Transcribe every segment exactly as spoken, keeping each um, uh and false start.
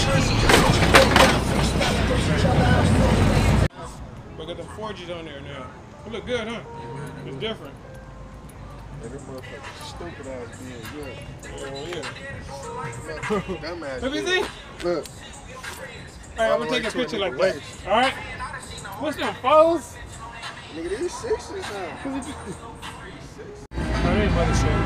Look at the forges on there now. It look good, huh? It's different. And this motherfucker stupid ass being good. Oh, yeah. Dumbass. Let me see. Look. Alright, I'm gonna take a picture like that. Alright? What's them, foes? Nigga, these sixes, huh? Oh, they ain't mother shit.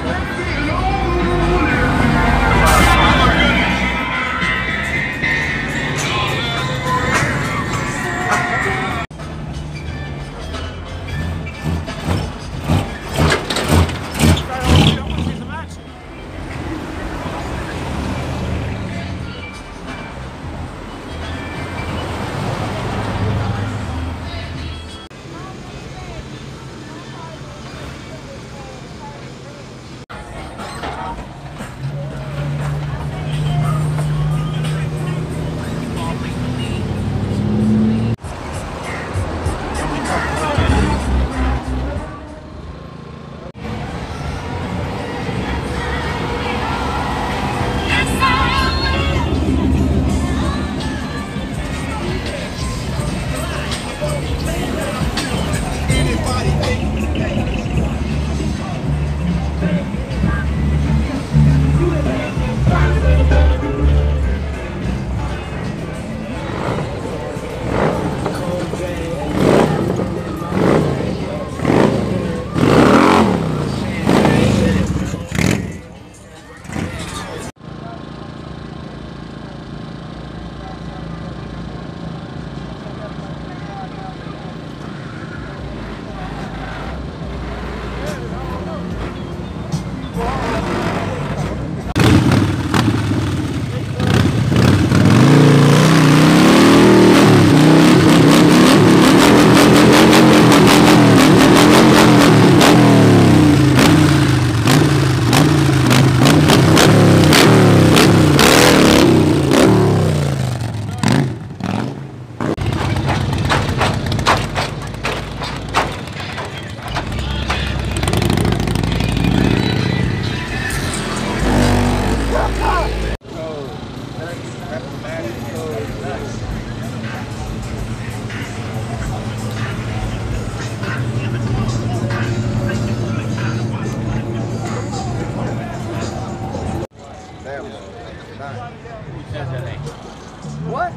What?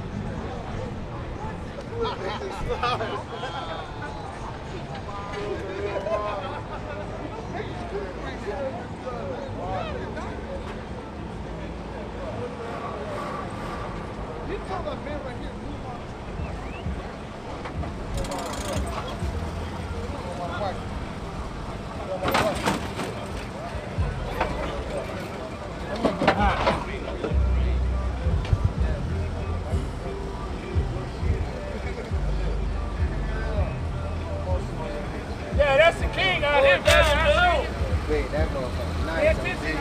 Yeah, that's the king out here, man. Wait, that motherfucker. Nice.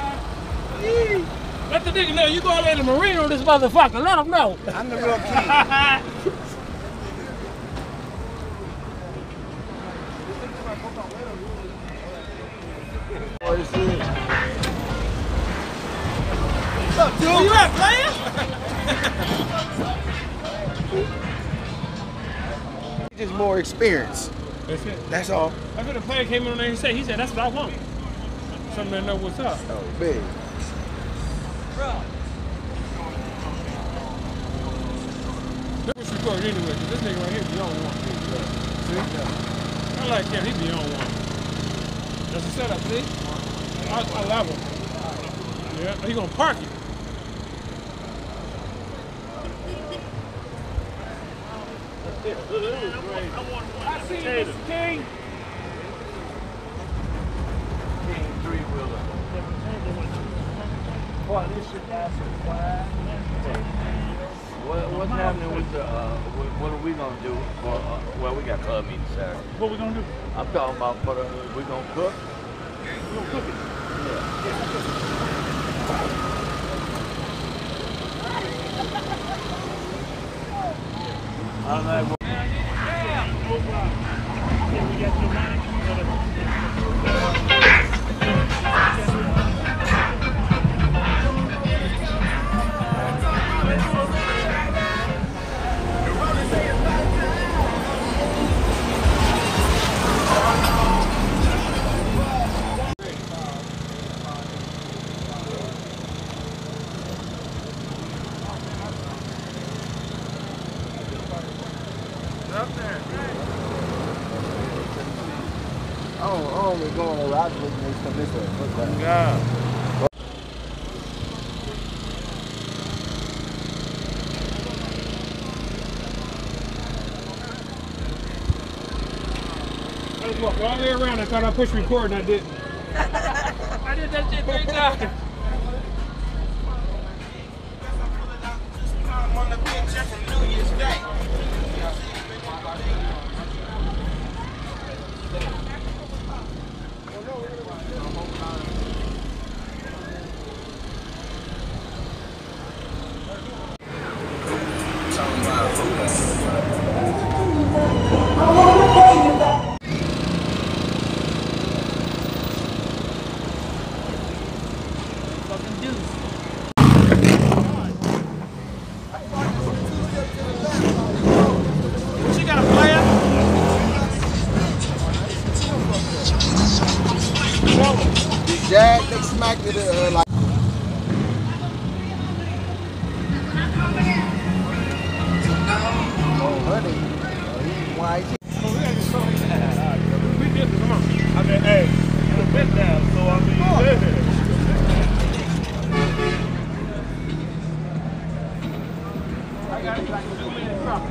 Let the nigga know you go out in the marine on this motherfucker. Let him know. I'm the real king. What is it? What's up, dude? Where you at, player? Just more experience. That's it. That's all. I heard the player came in on there and said, he said, that's what I want. Something to know what's up. Oh, big. Bro. That was recorded anyway, because this nigga right here be on one. See? I like him, he be on one. That's the setup, see? I, I love him. Yeah, he gonna park it. I see you, Mister King. King three-wheeler. Boy, this shit got some wide. What, what's happening with the, uh, what, what are we gonna do for, uh, well, we got club meeting Saturday. What we gonna do? I'm talking about, for the, we gonna cook? We gonna cook it. I don't know. don't, I don't really go on the rock with me stuff this way. What's that? Yeah. I just walked all the way around. I thought I pushed record and I didn't. I did that shit three times. On the picture from New Year's Day. Jack, they smacked it uh, like. Oh, honey. He's white. We did it. Come on. I mean, hey, you're a bit down, so I mean, oh. Yeah. I got it like a two minute property.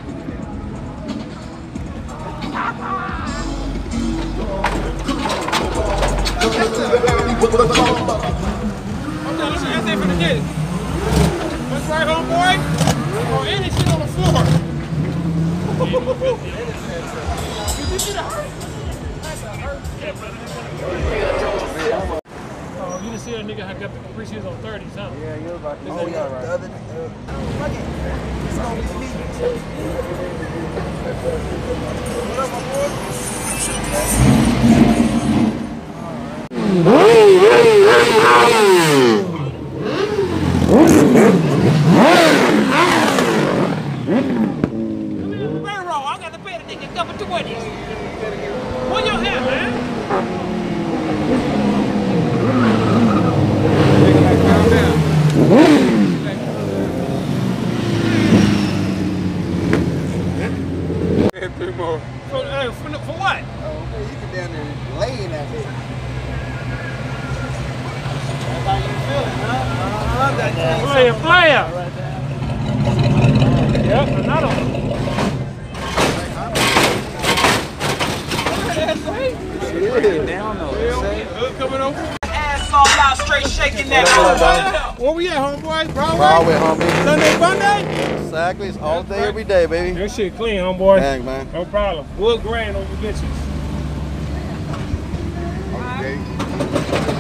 I'm not listening to that from the gate. That's right, homeboy. Oh, and it's shit on the floor. Oh, you didn't see that nigga got the preseason on thirties, huh? Yeah, you're about to. Oh, yeah, right. The other, uh, fuck it. It's gonna be me. What up, my boy? I got to pay the nigga double twenties. What your hair, man? Calm down. Three more. For, uh, for, for what? Oh, okay, you get down there laying at me. That's how you feeling, huh? Uh-huh, that Player, player. Yep, another one. down though. Coming over. Ass all out, straight shaking that. Where we at, homeboy? Broadway? Broadway, homie. Sunday, Monday? Exactly. It's all day, every day, baby. That shit clean, homeboy. Dang, man. No problem. Wood grain over bitches. Okay.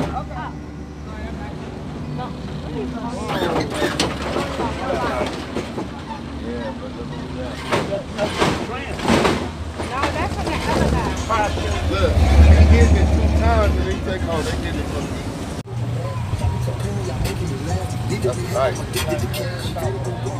Look, he hit me two times and he take off. They get it from me. That's right.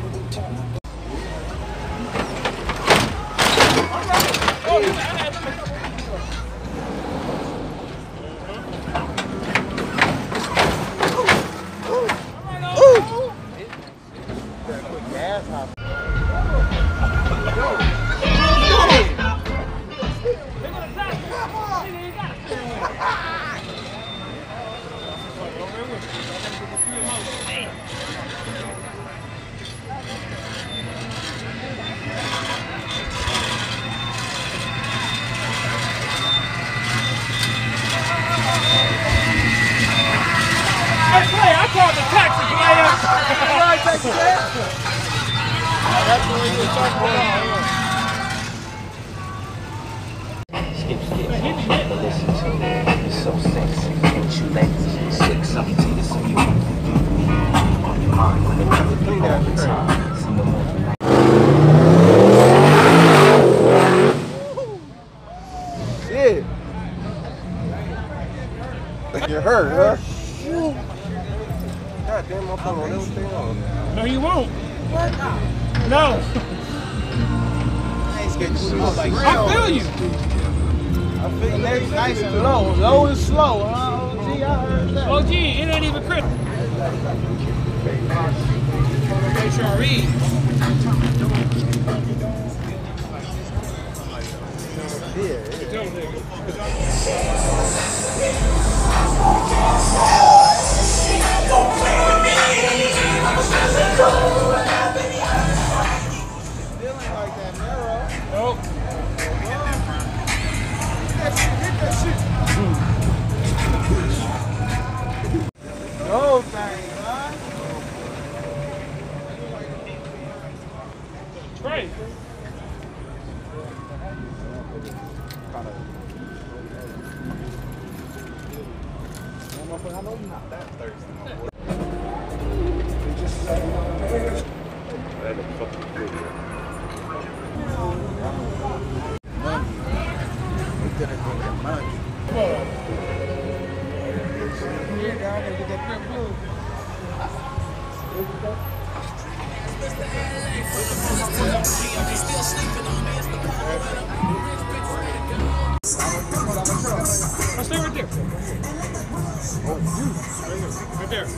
I called the taxi, player. That's the way you talk about. Skip, skip, but listen to me. It's so sexy. What you ladies, slick something to you, so you on your mind when they come to all the time. See the movie. Shit. You hurt, huh? God damn, I'm pulling everything on. No, you won't. What? No. I feel you. I feel that's nice and low. Low and slow, huh? O G, I heard that. O G, it ain't even Chris. H R E. Yeah, yeah. tell them. Nope. No thing, huh? Right. I know you're not that thirsty. That is fucking good. We could have done money. Yeah, guy, I gotta get that pimp blue. I'll stay right there. Oh, you. Right there.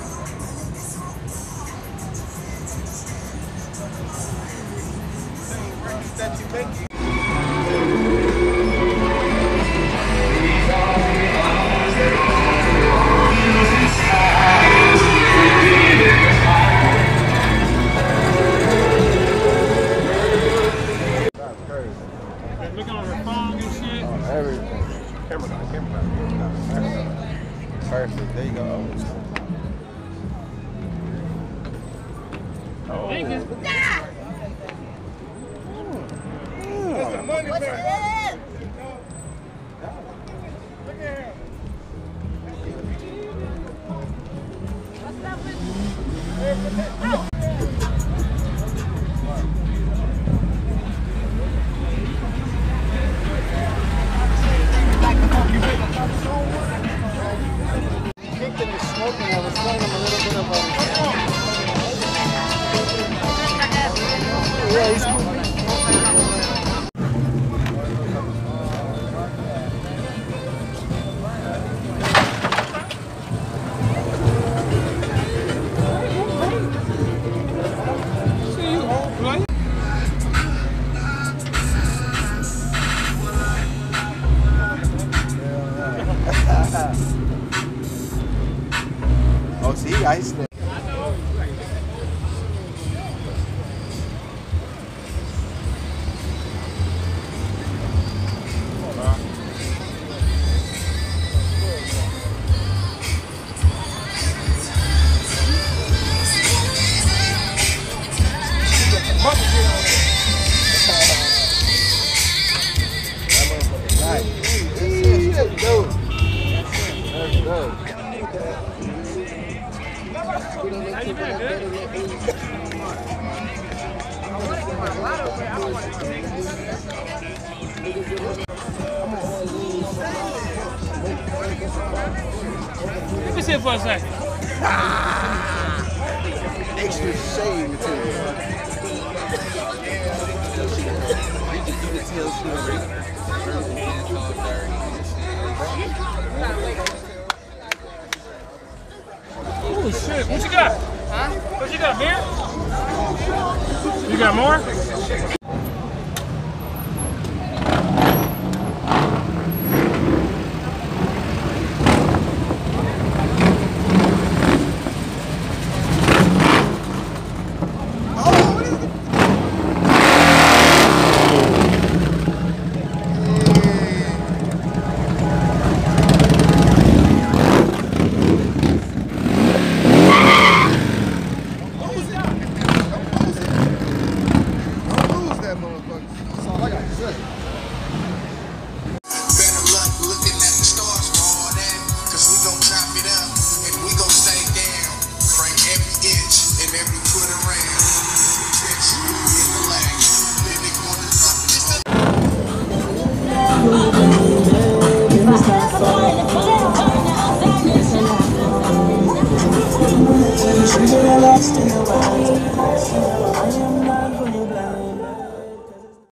That you make it. Looking on her phone and shit. Everything. Camera guy, camera guy. Perfect. There you go. Oh. Thank you. That's the money back. Look at him. What's up with you? Kicked and smoking. I was telling him a little bit about it. Yeah, he's cool. See you, old blood. Oh, see, I iced it. Let's go. Let's go. How you been, good? Let me sit for a second. Extra shade to it. You can tell she was Oh shit, what you got? Huh? What you got, beer? You got more?